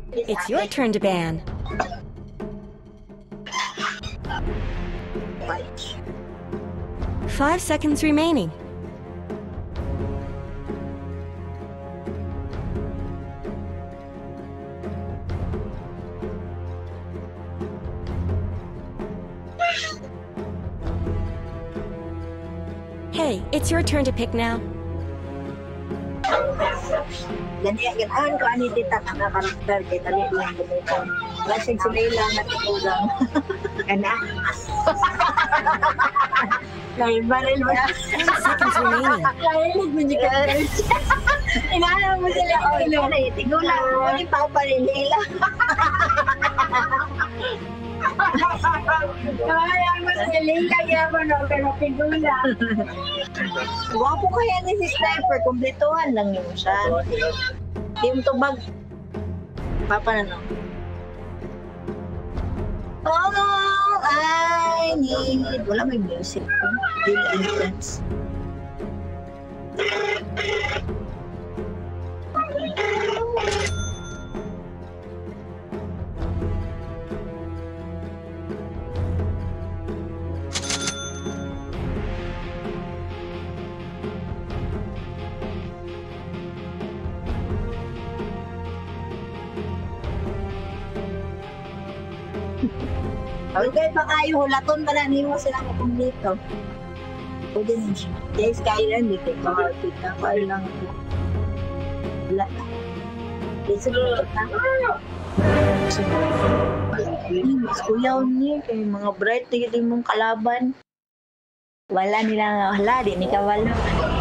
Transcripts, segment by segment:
It's your turn to ban. Right. 5 seconds remaining. Hey, it's your turn to pick now. Ganahan ko ani tita nga karakter kay tali lang gamiton. Lasig sila ilang at ikulang. Kana. Kay baril mo. 10 seconds remaining. Kaya guys. Inaano mo sila ulo. Tigulang mo ni Papa nila. Kaya mo sila kaya mo no pero tigulang. Wapo kaya ni si Sniper, kumplituhan lang yun siya. Yung tubag. Papa na no. All I need. Wala may music. Really intense. Okay, pa kayo, hulaton pa na niyo sila kukumplito. Pwede din siya. Guys, kaya lang, di kayo makakita. Kaya lang. Wala na. Kasi makita. Mas kuyaw niya, kaya mga bright na yung mong kalaban. Wala nila, wala, di ni ka wala.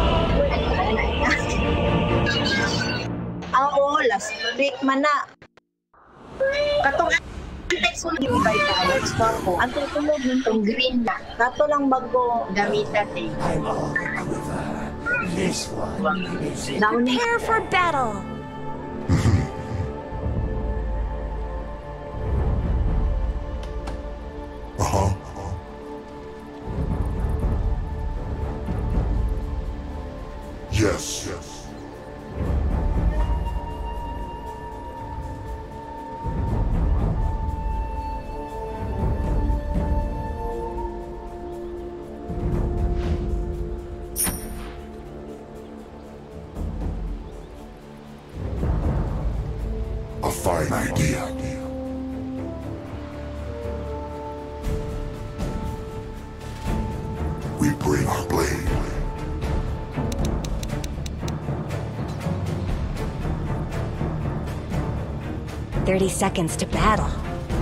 Oo, last week man na. Katong text mo yung vitality ko. Ang tutulog ng itong green na. Kato lang bago gamitan eh. Prepare for battle. Yes. A fine idea. We bring our blade. "30 seconds to battle."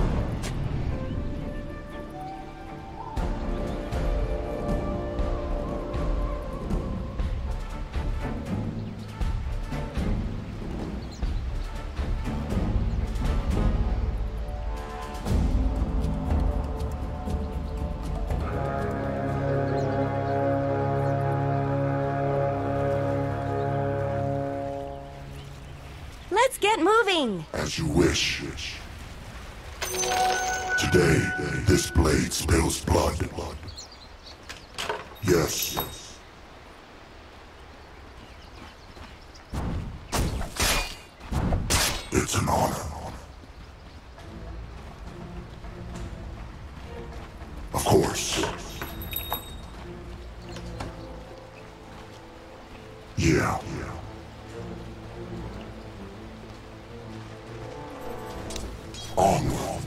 Let's get moving! As you wish. Today, this blade spills blood. Yes. It's an honor. Of course. Yeah. Onward.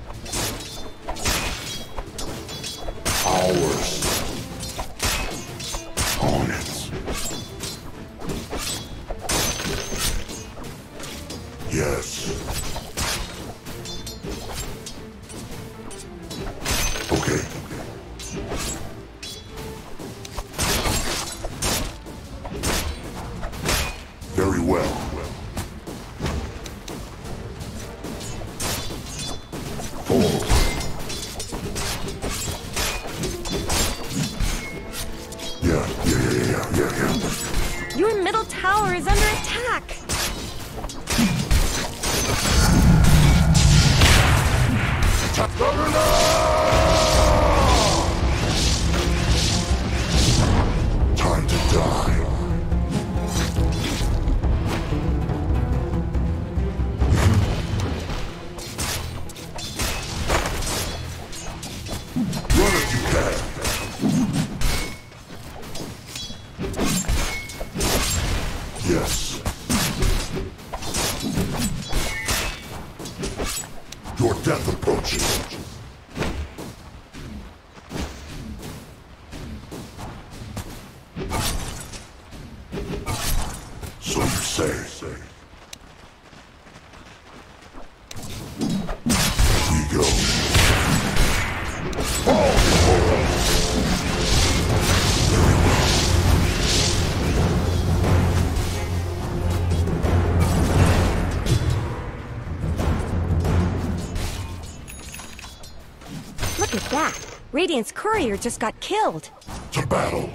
Ours. On it. Yes. Okay. Very well. Yeah. Your middle tower is under attack! Time to die. Your death approaches. So you say. Here we go. Fall before us. Very well. Look at that. Radiant's courier just got killed. To battle.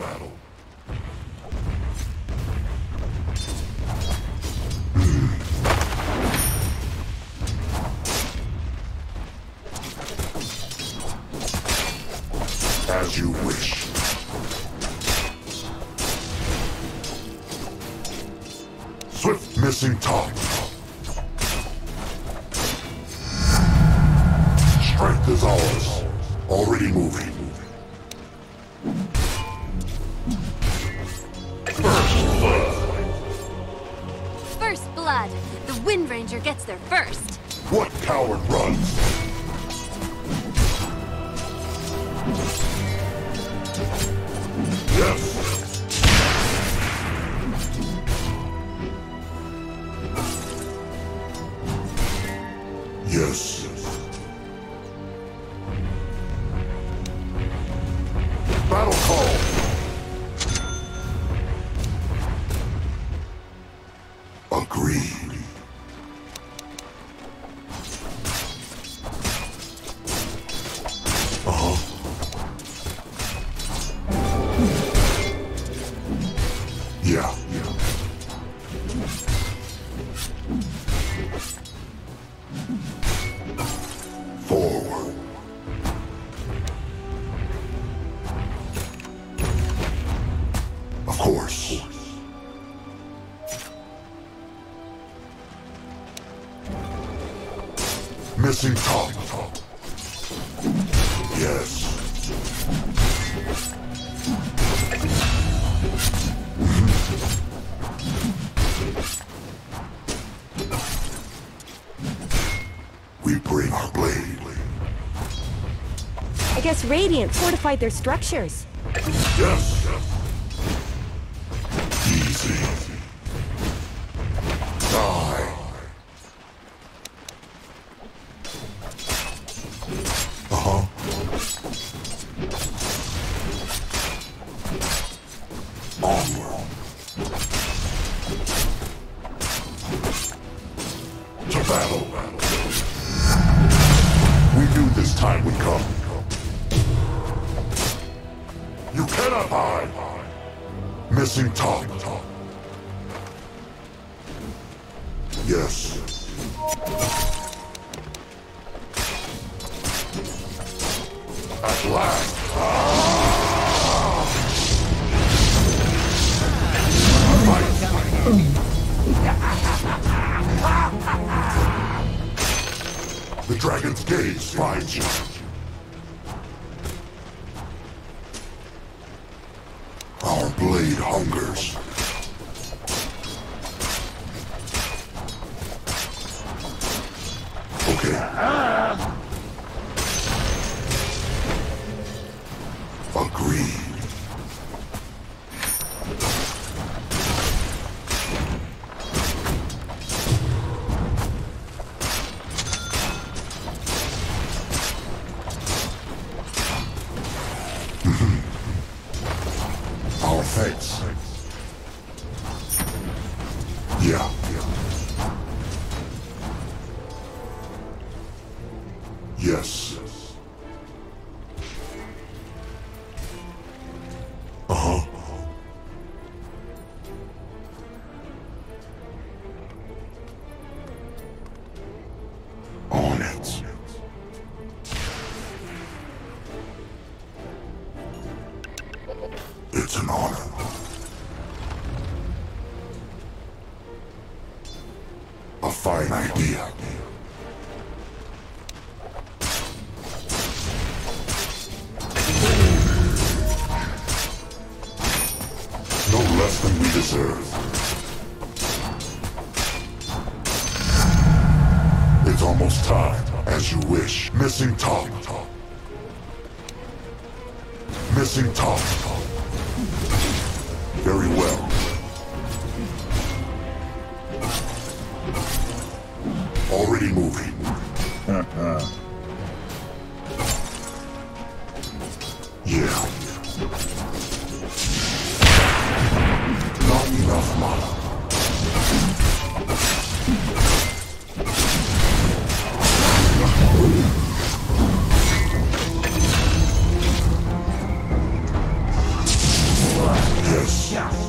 As you wish. Swift missing top. Strength is ours. Already moving. First blood. First blood. The Wind Ranger gets there first. What coward runs? Yes. Yes. Battle call. Agreed. Yeah. Forward. Of course. Missing top. Yes. We bring our blade. I guess Radiant fortified their structures. Yes. Easy. Die. Uh-huh. Onward. To battle. We knew this time would come. You cannot hide. Missing top. Yes. At last. The dragon's gaze finds you. Our blade hungers. Okay. Agreed. Our fates. Yeah. Yes. Uh-huh. On it. It's an honor. A fine idea. No less than we deserve. It's almost time. As you wish. Missing top. Missing top. Very well. Already moving. Yeah. Not enough mana. Yes.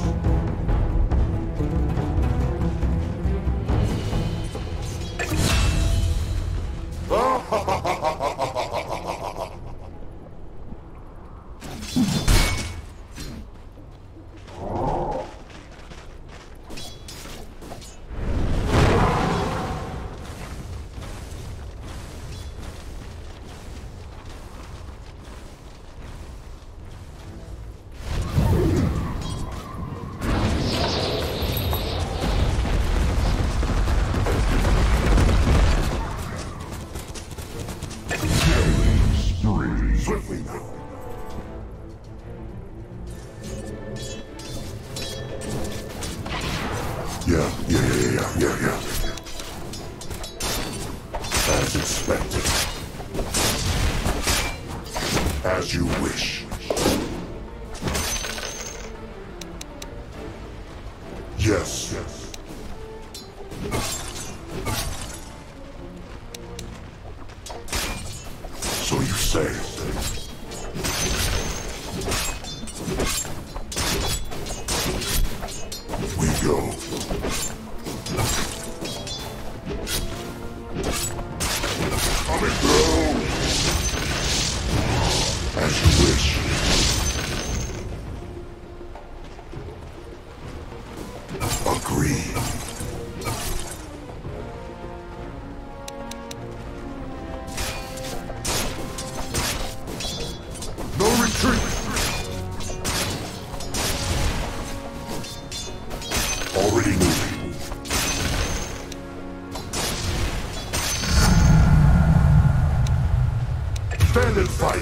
Swiftly now. Yeah. As expected. As you wish. Yes. So you say. We go. Coming through. As you wish. Agreed. No retreat. Already moving. Stand and fight.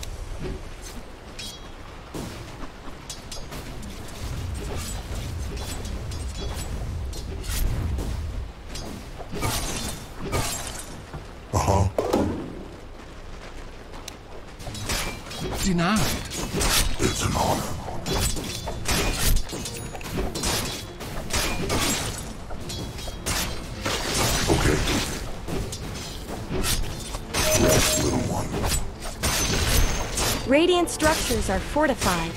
Denied. It's an honor. Okay. Rest, little one. Radiant structures are fortified.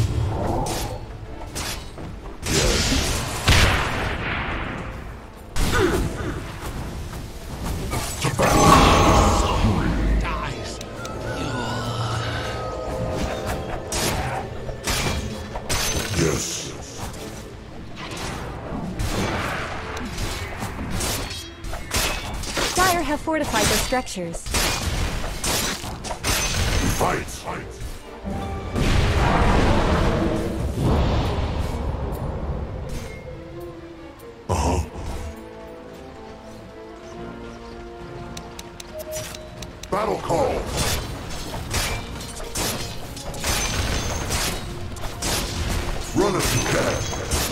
To battle. Dies. Yes. Dire have fortified their structures. Fight. Battle call. Run if you can.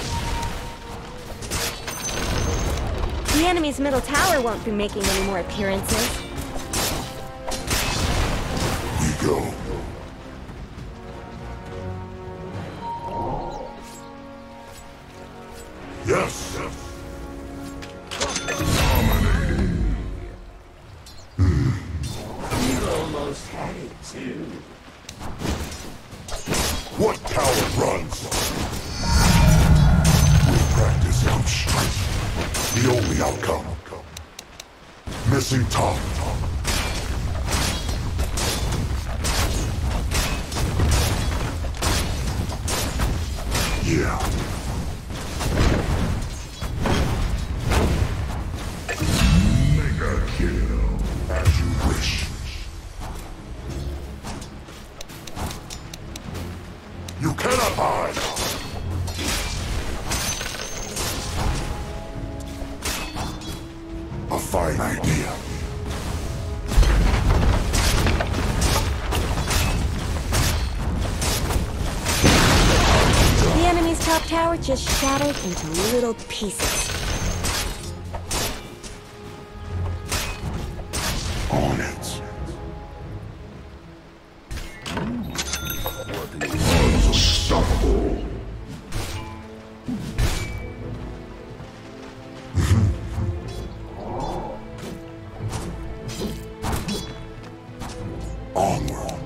The enemy's middle tower won't be making any more appearances. We go. Yes. What coward runs? With practice comes strength. The only outcome. Missing top. Yeah. Mega kill. As you wish. You cannot hide! A fine idea. top tower just shattered into little pieces. On it. Unstoppable. Onward.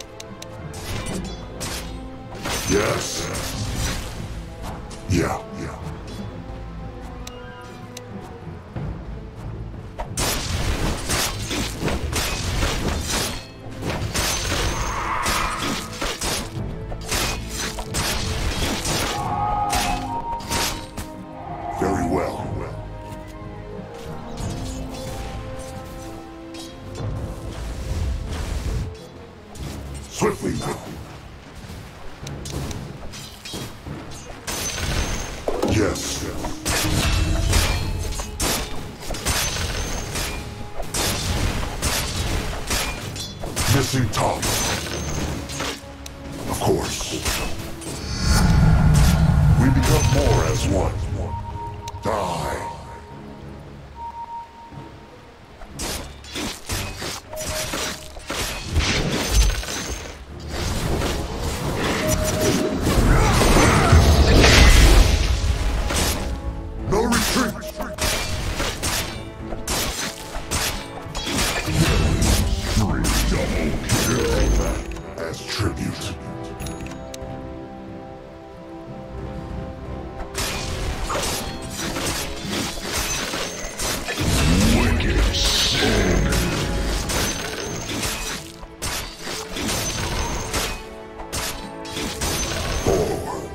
Yes. Yeah. Very well. Swiftly now. Yes. Missing top. Of course. We become more as one. Die. No retreat. Double kill. As tribute. Wicked sin. Forward.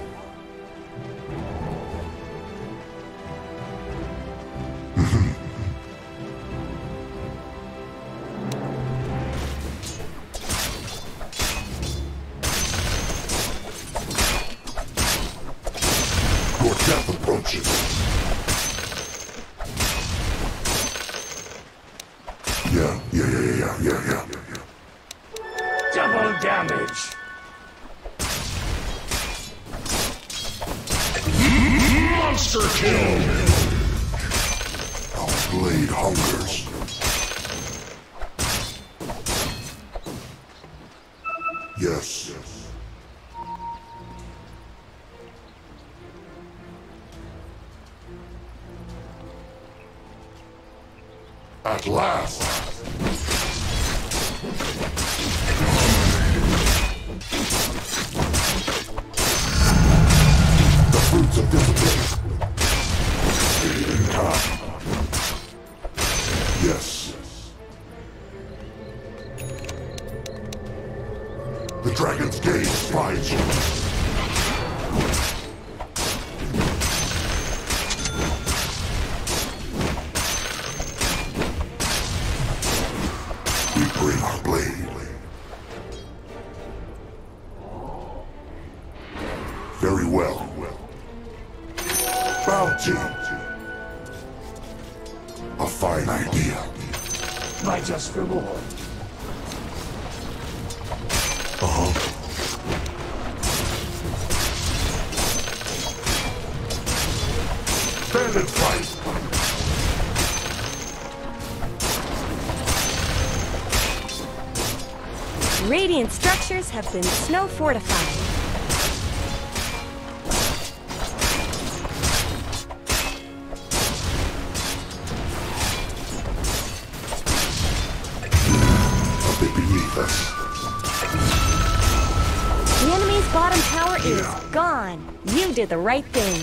Your death approaches. Yeah. Double damage. Monster kill. Our blade hungers. Yes. At last. The fruits of discipline. In time. Yes. The dragon's gaze finds you. We bring our blade. Very well. Bounty. A fine idea. My just reward. Stand and fight. Radiant structures have been snow fortified. A bit beneath us. The enemy's bottom tower is gone. You did the right thing.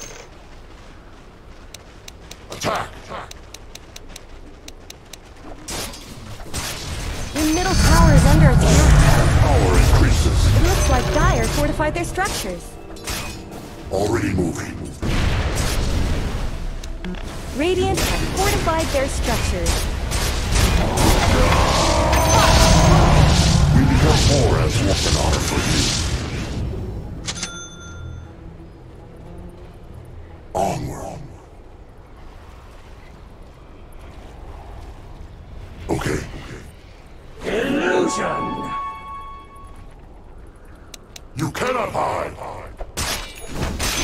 Attack. Your middle tower is under attack. Power increases. It looks like Dire fortified their structures. Already moving. Radiant have fortified their structures. We become more as one. An honor for you. Onward. Okay. Illusion. You cannot hide.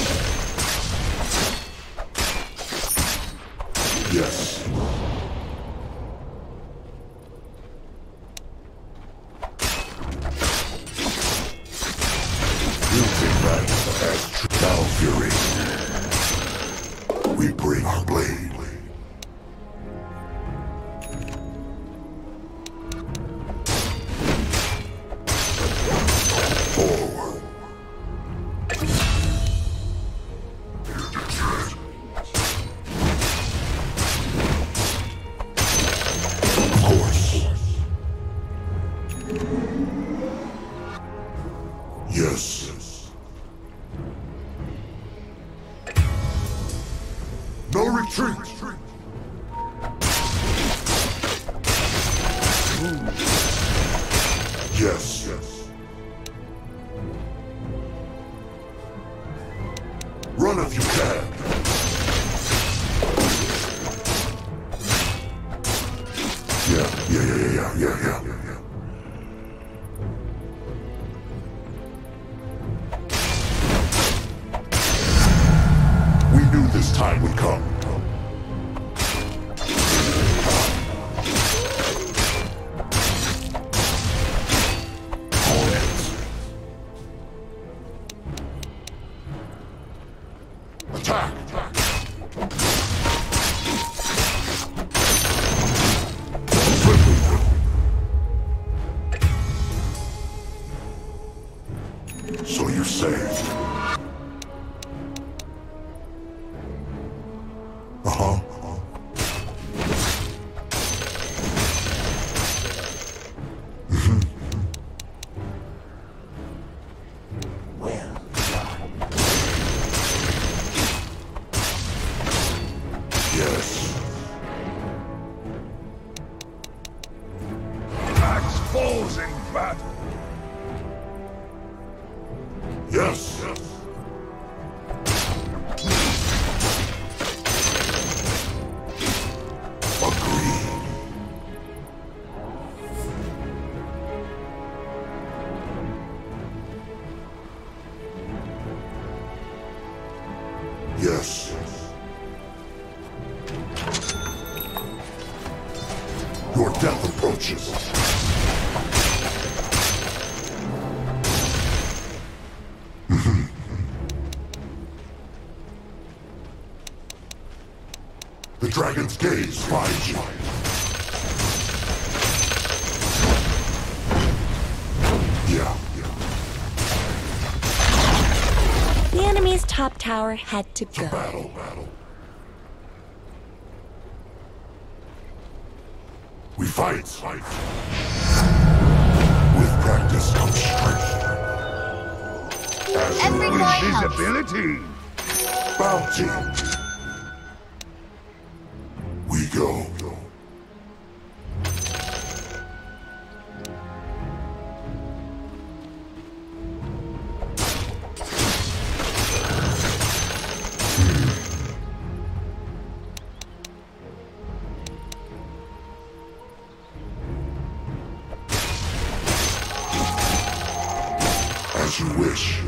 Yes. No retreat. Yes. Run if you can. Yeah. We knew this time would come. On it. Attack! So you say. Uh-huh. Yes. Axe falls in battle. Yes. Agreed. Yes. Your death approaches. The dragon's gaze finds you. Yeah. The enemy's top tower had to go. Battle. We fight. With practice comes strength. As Every you boy wish. helps. Invisibility. Bounty. We go. As you wish.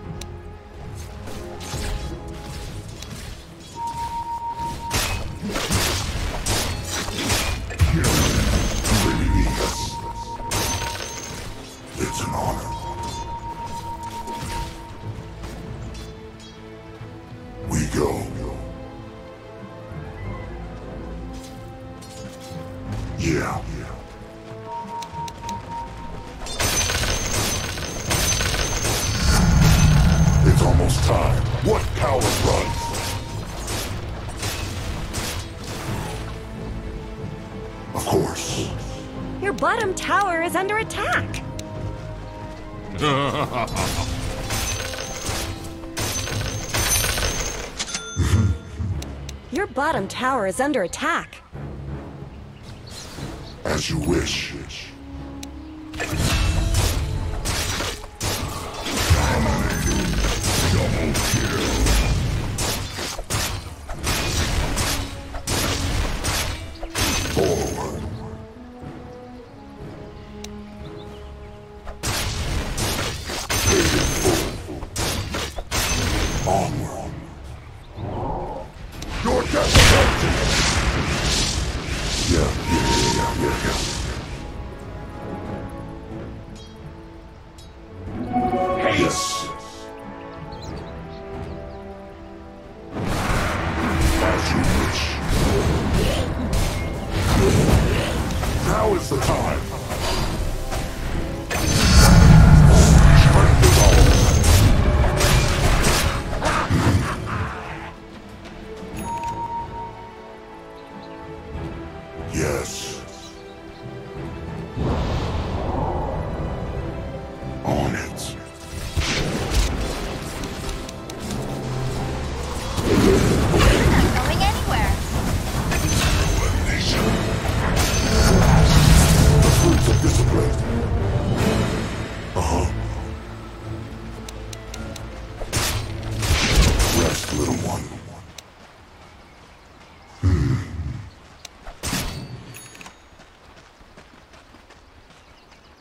It's an honor. We go. Yeah. It's almost time. What coward runs? Of course. Your bottom tower is under attack. Your bottom tower is under attack. As you wish. Double kill. Forward. Paid in full. Onward. Your death approaches. Yeah. Yes. As you wish. Now is the time. Strength is ours. Yes. On it.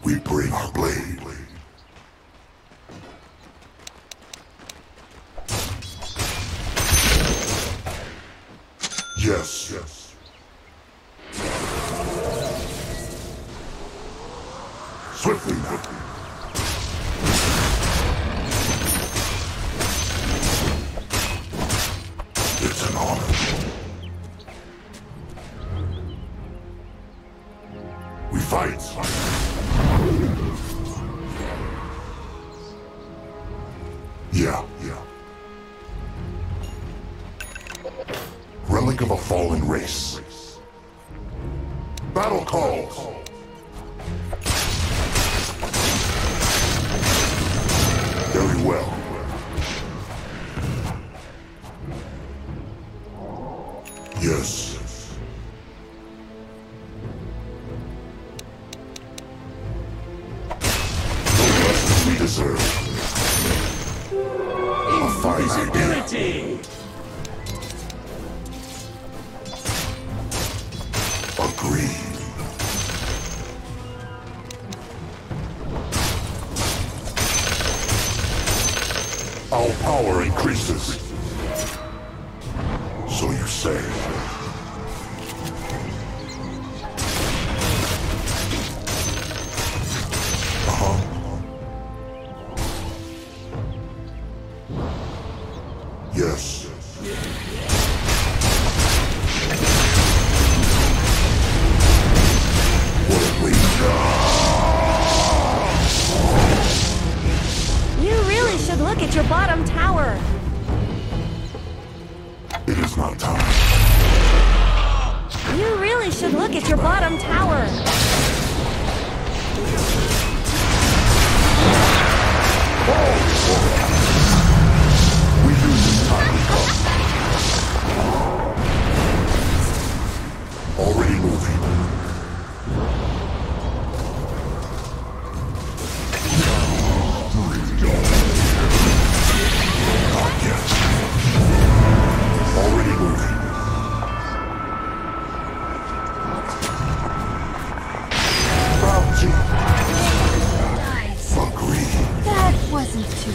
We bring our blade. Yes, yes. Swiftly now. It's an honor. We fight. Yeah. Relic of a fallen race. Battle calls. Very well. Yes. No less than we deserve. A fine idea. Agreed. Our power increases. So you say. Yes. What have we done? You really should look at your bottom tower. It is not time. You really should look at your bottom tower. We do this time to come. Already moving. Not yet. Already moving. Bounty. Nice. Agreed. That wasn't too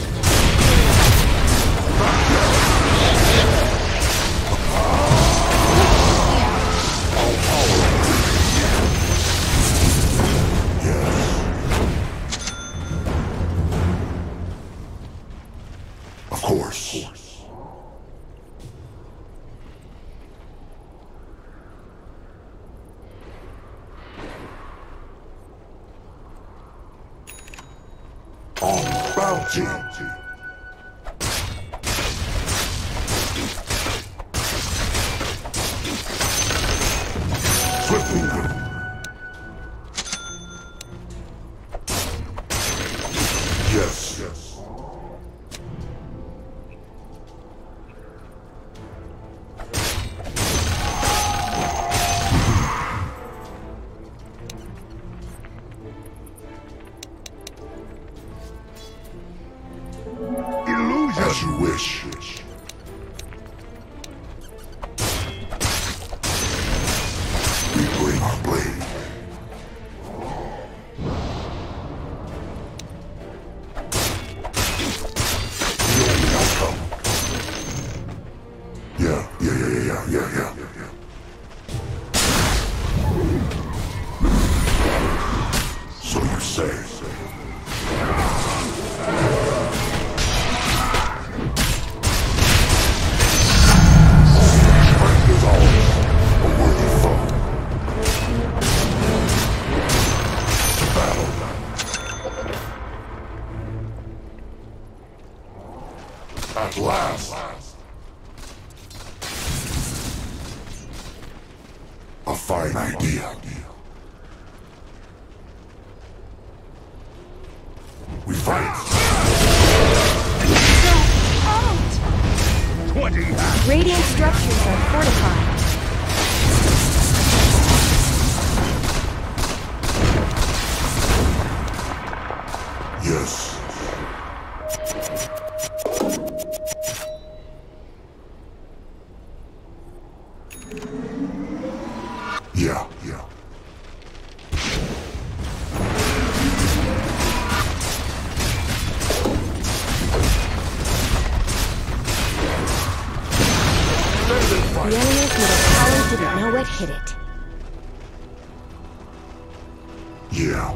Of course. On bounty. Swiftly now. Yes, yes. Illusion. As you wish. We bring our blade. The only outcome. Yeah. So you say. Strength is always a worthy foe. To battle. At last. A fine idea. We fight. 20 hands. Radiant structures are fortified. Yes. Yeah. The enemy's middle tower didn't know what hit it. Yeah.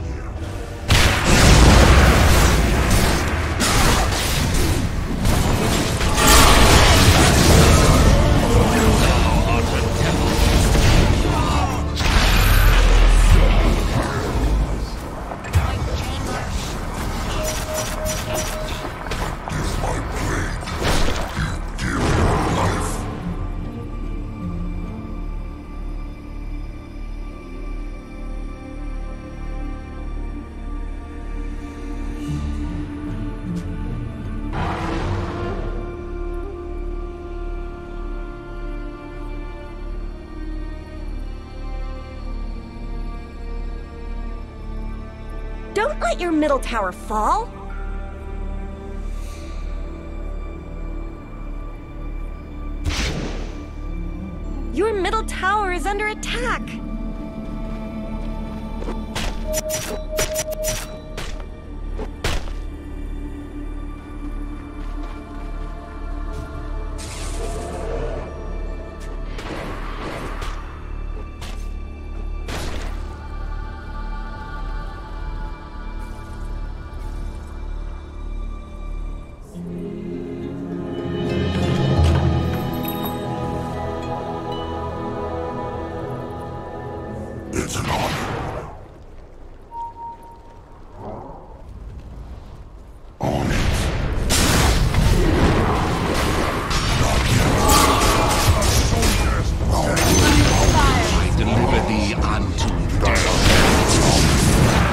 Don't let your middle tower fall! Your middle tower is under attack! It's an honor. On it. Not yet. I deliver thee unto death.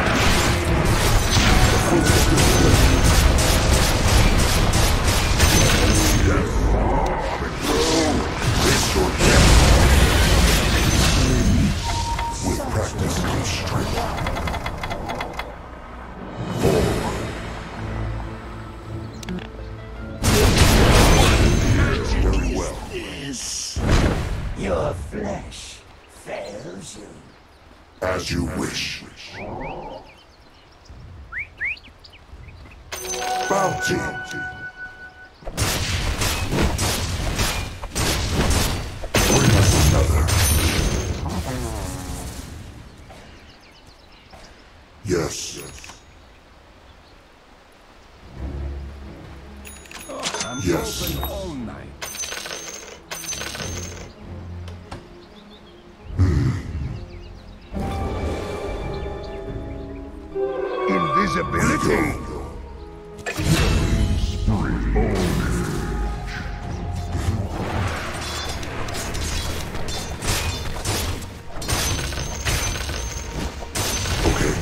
It's your death. With practice comes strength. Forward. Very well. This, your flesh fails you. As you wish. Bounty. Bring us another. Yes. I'm Yes. open all night. Invisibility. Okay.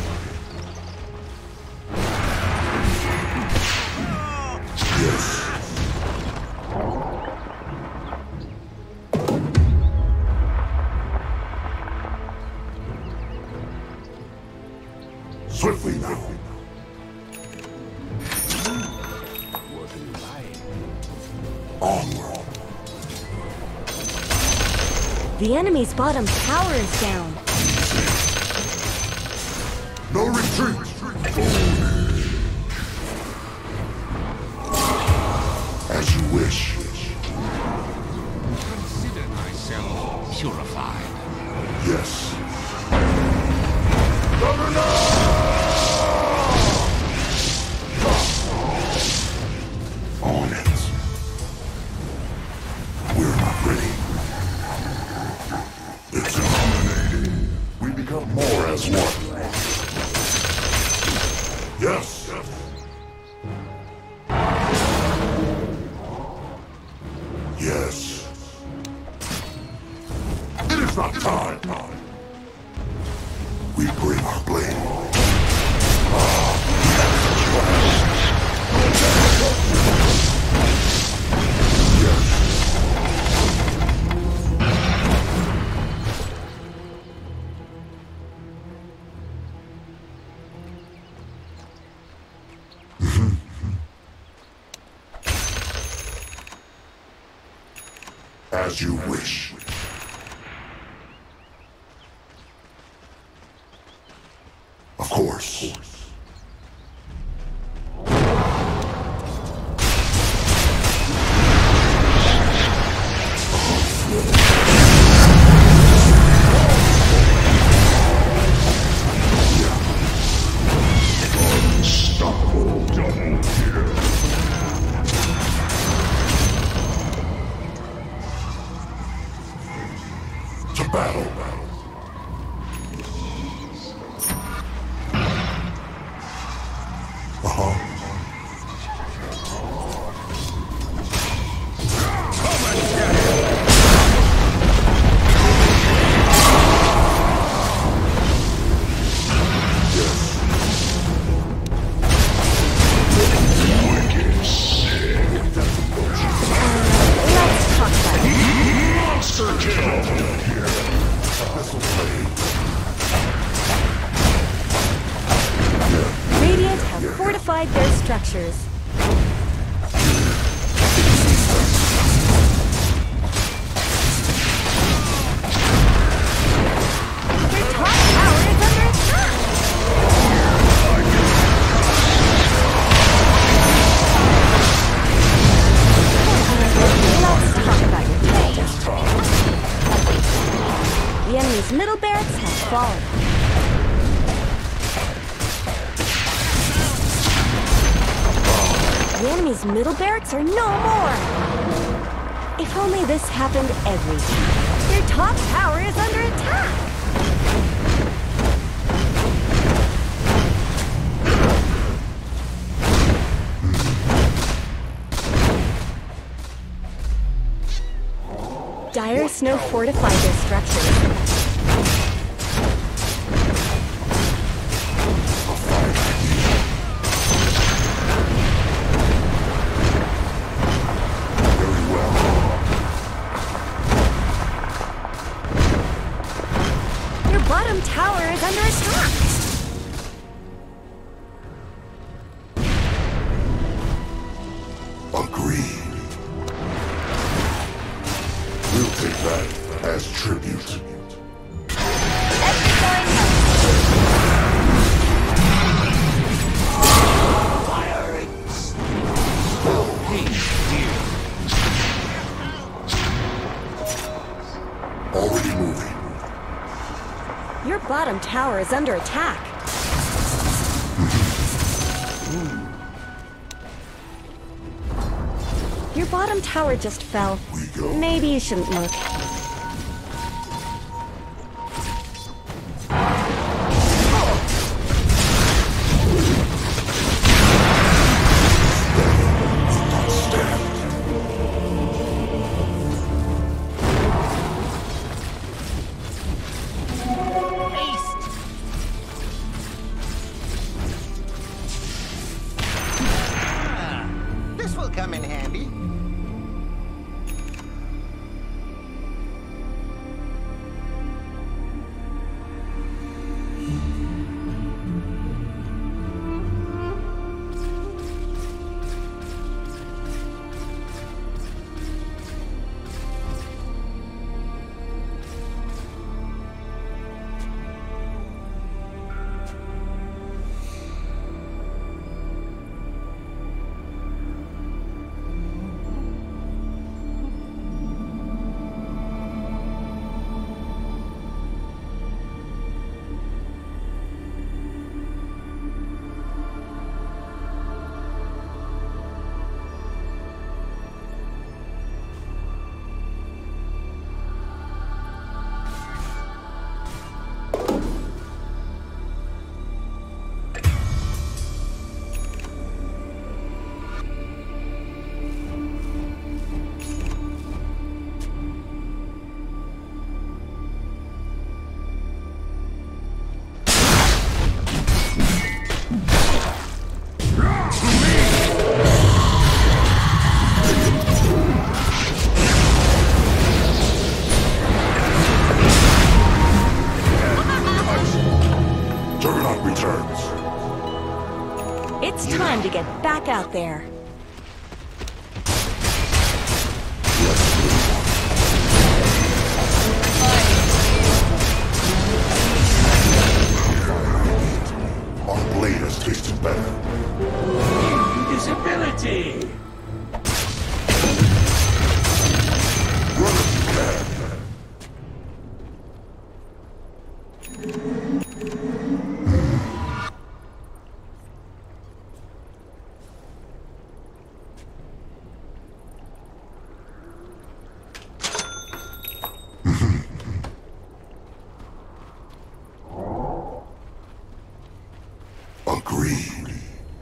Yes. Swiftly now. What do you like? Onward. The enemy's bottom tower is down. No retreat. As you wish. Consider myself purified. Yes. On it. We're not ready. It's illuminating. We become more as one. Yes. Yes. It is not time. We bring our blade. As you wish. Of course. fortified their structures. Their top tower is under attack! Let's talk about your day. The enemy's middle barracks have fallen. The enemy's middle barracks are no more! If only this happened every time. Their top tower is under attack! Dire Snow fortified their structures. Very well. Your bottom tower is under attack! Agreed. We'll take that as tribute. Already moving. Your bottom tower is under attack. Your bottom tower just fell. We go. Maybe you shouldn't look. This will come in handy. It's time to get back out there. Our blade has tasted better. Invisibility! Run if you can. Agreed.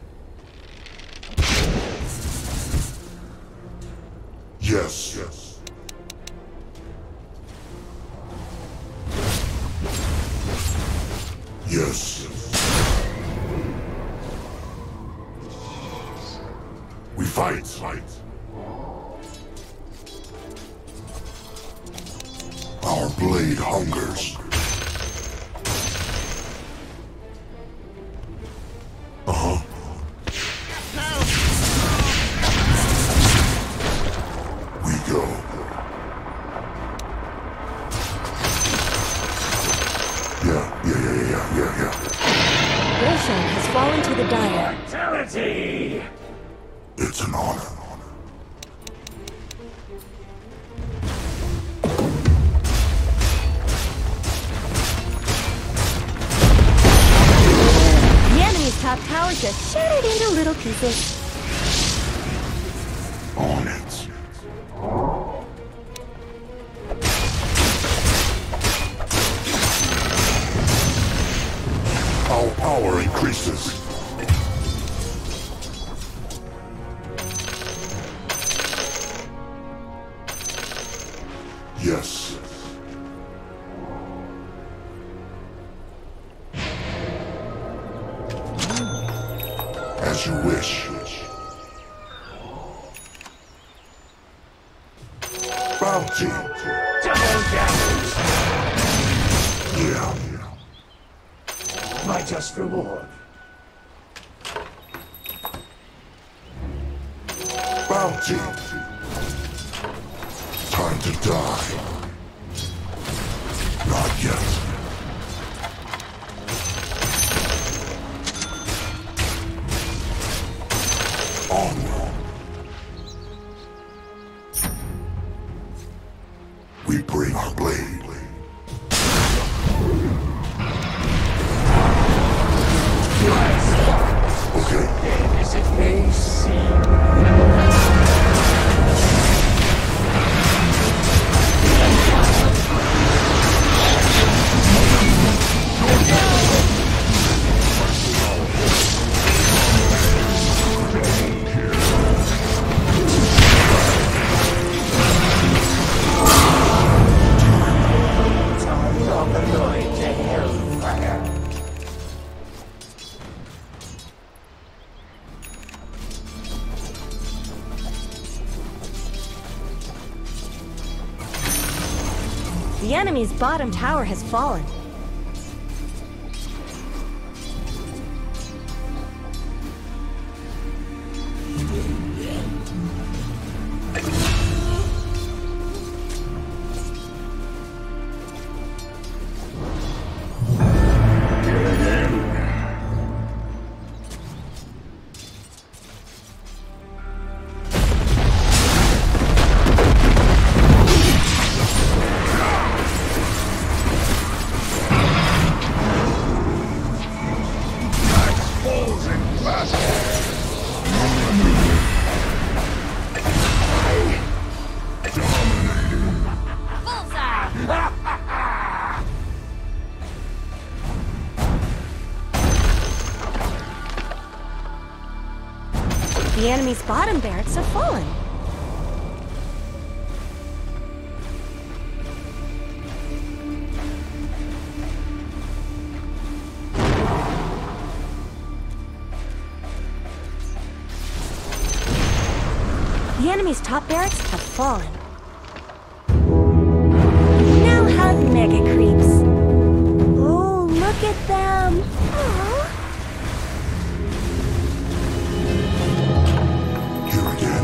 Yes. Yes. Yes. We fight. Our blade hungers. Uh-huh. Yeah. Roshan has fallen to the Dire. Fatality! It's an honor. The enemy's top tower just shattered into little pieces. On it. Our power increases. Yes. As you wish. Bounty. Double damage! Yeah. My just reward. Bounty. Time to die. Not yet. Onward. We bring our blade. Okay. Is it AC? The enemy's bottom tower has fallen. The enemy's bottom barracks have fallen. The enemy's top barracks have fallen. We now have mega creeps. Oh, look at them! Aww. Here again.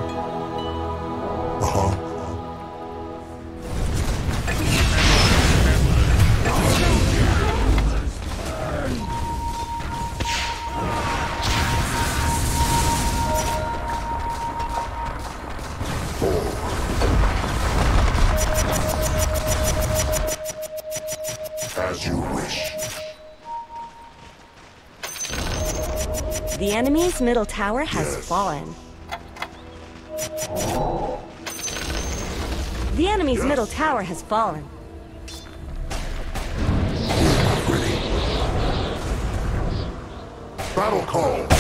As you wish. The enemy's middle tower has Yes. fallen. The enemy's middle tower has fallen. Battle call.